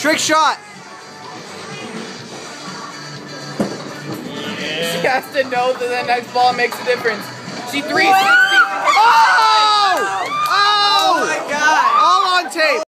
Trick shot. She has to know that the next ball makes a difference. She 360s. Oh!